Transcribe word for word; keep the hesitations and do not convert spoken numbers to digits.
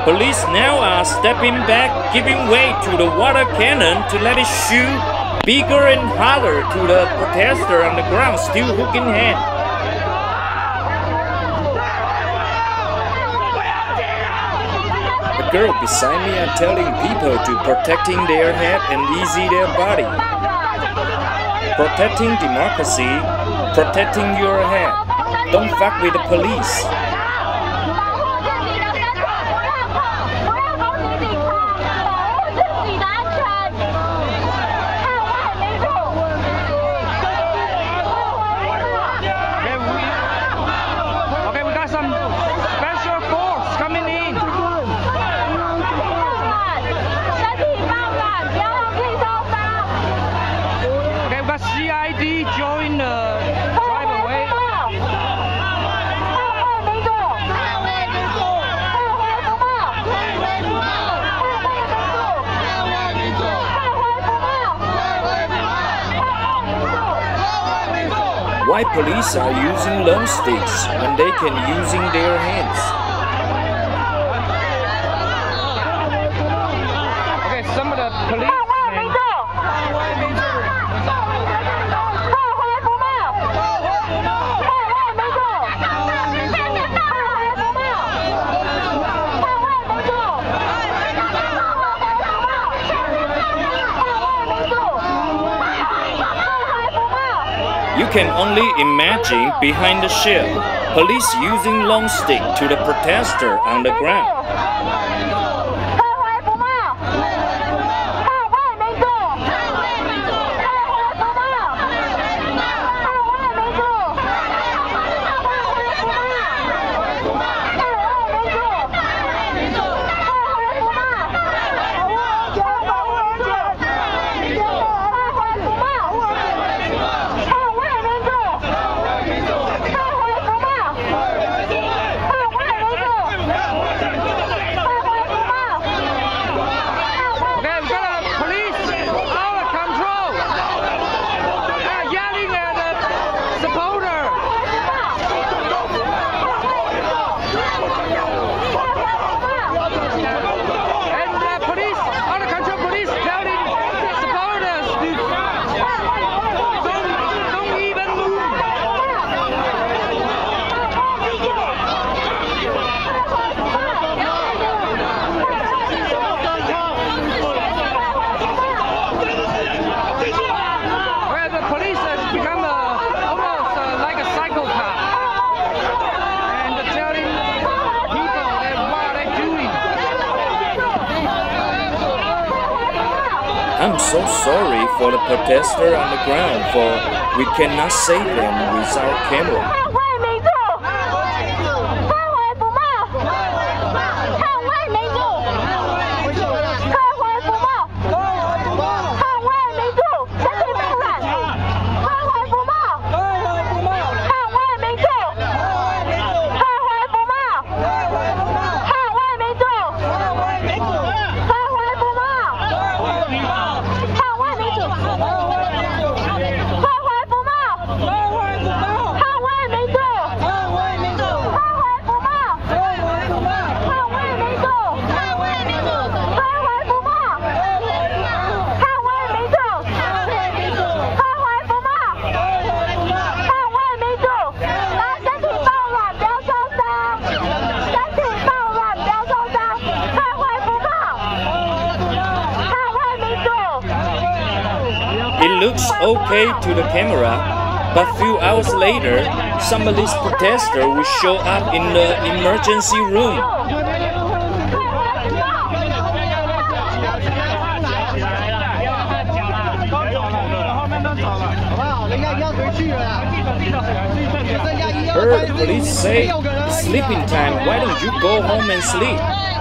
Police now are stepping back, giving way to the water cannon to let it shoot bigger and harder to the protester on the ground, still hook in hand. The girl beside me are telling people to protecting their head and easy their body. Protecting democracy, protecting your head. Don't fuck with the police. Why police are using long sticks when they can using their hands? Okay, some of the police. You can only imagine behind the shield, police using long stick to the protester on the ground. I'm so sorry for the protester on the ground, for we cannot save them with our camera. It looks okay to the camera, but few hours later, some of these protesters will show up in the emergency room. Heard the police say, sleeping time, why don't you go home and sleep?